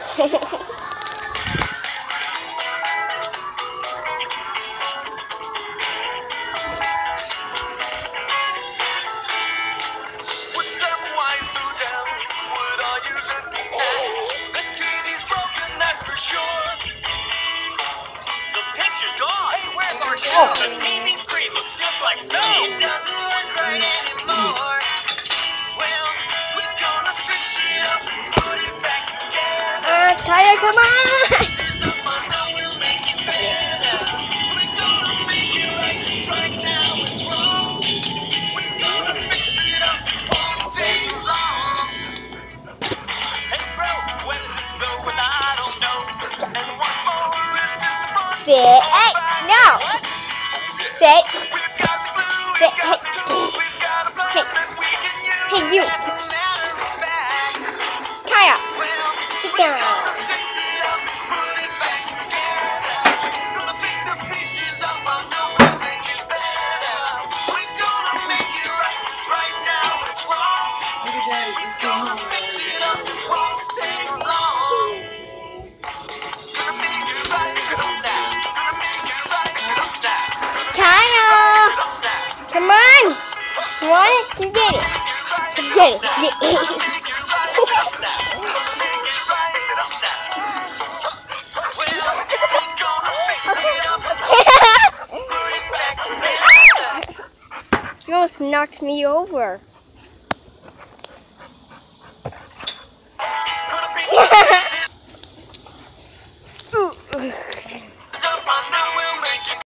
The TV screen looks just like snow. It doesn't work right anymore. Well, we're gonna fix it up and put it back together. Kaya, come on! Pieces of my know will make it better. We're gonna make it right, 'cause right now it's wrong. We're gonna fix it up, it won't take long. Hey bro, where does this go? Well, I don't know. And once more, we're in the front. Sit. Hey, no! Sit. Sit. Hey, you. Kaya, sit down. Kaya, come on. You want it? You get it. You get it. You almost knocked me over.